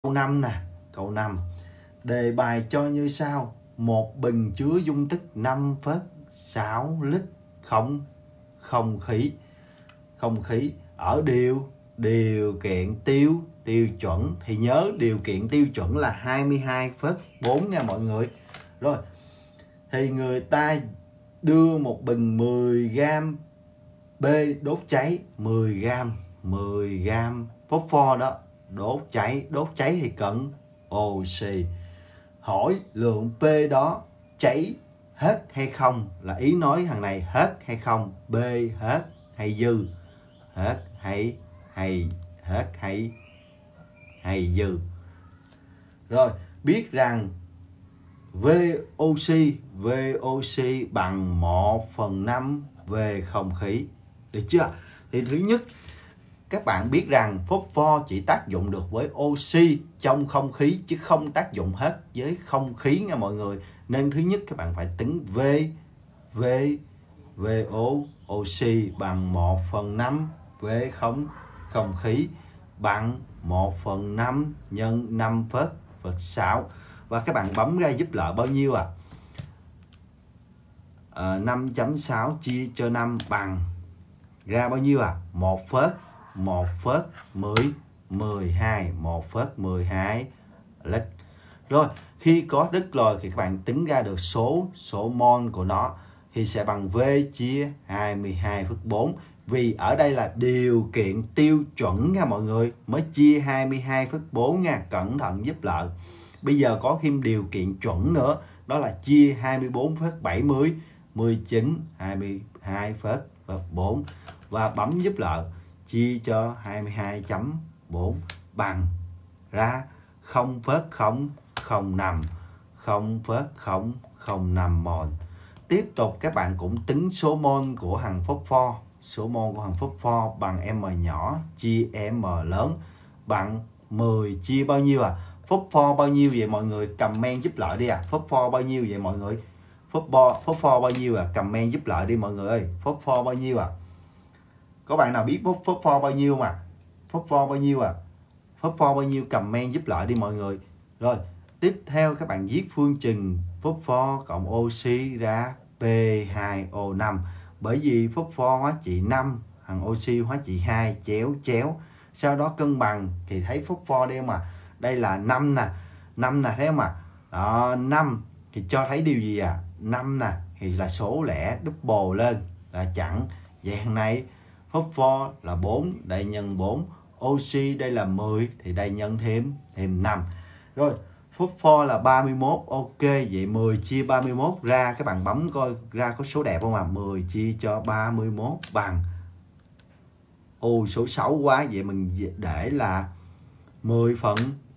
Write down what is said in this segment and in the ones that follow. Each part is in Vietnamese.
Câu 5 nè, câu 5. Đề bài cho như sau: một bình chứa dung tích 5,6 lít không khí. Không khí ở điều kiện tiêu chuẩn, thì nhớ điều kiện tiêu chuẩn là 22,4 nha mọi người. Rồi, thì người ta đưa một bình 10g B đốt cháy, 10g phốt pho đó, đốt cháy thì cần oxy. Hỏi lượng P đó cháy hết hay không, là ý nói thằng này hết hay không, B hết hay dư, hết hay dư. Rồi, biết rằng VOC bằng 1/5 về không khí, được chưa? Thì thứ nhất, các bạn biết rằng phốt pho chỉ tác dụng được với oxy trong không khí chứ không tác dụng hết với không khí nha mọi người. Nên thứ nhất các bạn phải tính VOC bằng 1/5 về không khí bằng 1/5 nhân 5,6. Và các bạn bấm ra giúp lợi bao nhiêu ạ? 5.6 chia cho 5 bằng ra bao nhiêu ạ? 1,12 lít. Rồi, khi có đứt rồi thì các bạn tính ra được số mol của nó thì sẽ bằng V chia 22,4. Vì ở đây là điều kiện tiêu chuẩn nha mọi người, mới chia 22,4 nha, cẩn thận giúp lợi. Bây giờ có thêm điều kiện chuẩn nữa, đó là chia 24,70, 19, 22,4 và bấm giúp lợi chia cho 22.4 bằng ra 0,005 mol. Tiếp tục các bạn cũng tính số mol của thằng phốt pho. Số mol của thằng phốt pho bằng M nhỏ chia M lớn bằng 10 chia bao nhiêu à? Phốt pho bao nhiêu vậy mọi người? Comment giúp lợi đi à. Phốt pho bao nhiêu vậy mọi người? Phốt pho bao nhiêu à? Comment giúp lợi đi mọi người ơi. Phốt pho bao nhiêu à? Có bạn nào biết phốt pho bao nhiêu mà? Phốt pho bao nhiêu à? Phốt pho bao nhiêu comment giúp lợi đi mọi người. Rồi, tiếp theo các bạn viết phương trình phốt pho cộng oxy ra P2O5. Bởi vì phốt pho hóa trị 5, thằng oxy hóa trị 2, chéo. Sau đó cân bằng thì thấy phốt pho đây mà. Đây là 5 nè. 5 nè thấy không ạ? Đó, 5 thì cho thấy điều gì à? 5 nè thì là số lẻ double lên là chẵn. Vậy thằng này phốt pho là 4, đây nhân 4. Oxy đây là 10 thì đây nhân thêm 5. Rồi, phốt pho là 31. Ok, vậy 10 chia 31 ra, các bạn bấm coi ra có số đẹp không ạ? 10 chia cho 31 bằng số 6 quá, vậy mình để là 10 phần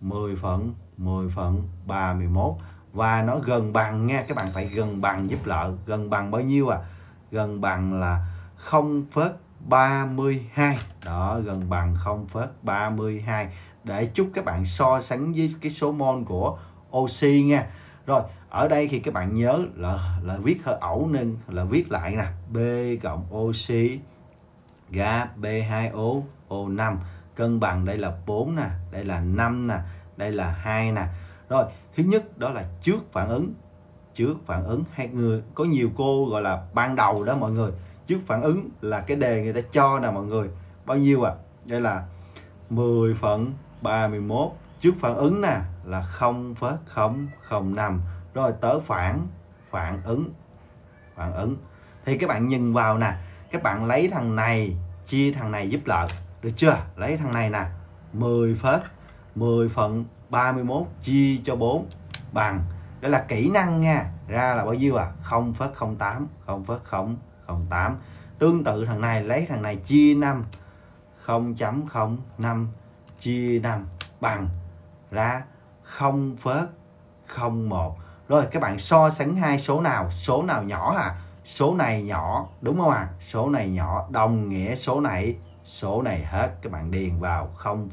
31 và nó gần bằng nha, các bạn phải gần bằng giúp lợi. Gần bằng bao nhiêu à? Gần bằng là 0,32. Đó, gần bằng 0,32 để chúc các bạn so sánh với cái số mol của oxy nha. Rồi, ở đây thì các bạn nhớ là viết hơi ẩu nên là viết lại nè. B cộng oxy ga B2O5 cân bằng đây là 4 nè, đây là 5 nè, đây là 2 nè. Rồi, thứ nhất đó là trước phản ứng, hay người có nhiều cô gọi là ban đầu đó mọi người. Trước phản ứng là cái đề người ta cho nè mọi người. Bao nhiêu ạ? Đây là 10/31. Trước phản ứng nè là 0,005. Rồi tới phản ứng thì các bạn nhìn vào nè, các bạn lấy thằng này chia thằng này giúp lợi, được chưa? Lấy thằng này nè, 10/31 chia cho 4 bằng, đó là kỹ năng nha, ra là bao nhiêu à? 0,08. Tương tự thằng này lấy thằng này chia 5, 0.05 chia 5 bằng ra 0,01. Rồi các bạn so sánh hai số nào? Số nào nhỏ à? Số này nhỏ đúng không ạ? Số này nhỏ đồng nghĩa số này hết. Các bạn điền vào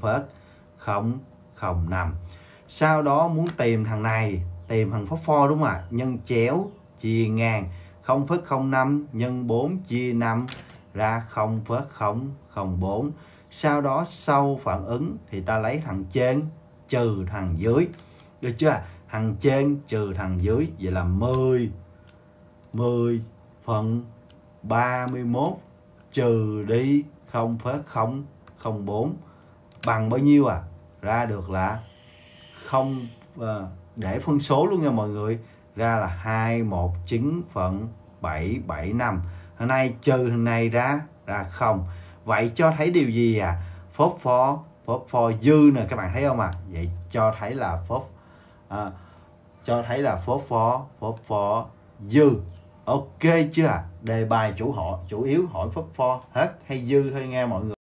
0,005. Sau đó muốn tìm thằng này, tìm thằng phốt pho đúng không ạ? Nhân chéo chia ngang, 0,05 nhân 4 chia 5 ra 0,004. Sau đó sau phản ứng thì ta lấy thằng trên trừ thằng dưới, được chưa? Thằng trên trừ thằng dưới, vậy là 10 phần 31 trừ đi 0,004 bằng bao nhiêu à? Ra được là không, để phân số luôn nha mọi người, ra là 219 phần 775. Hôm nay trừ thằng này ra 0. Vậy cho thấy điều gì à? Phốt pho dư nè, các bạn thấy không à? Vậy cho thấy là phốt pho dư. Ok chưa? Đề bài chủ yếu hỏi phốt pho hết hay dư thôi nghe mọi người.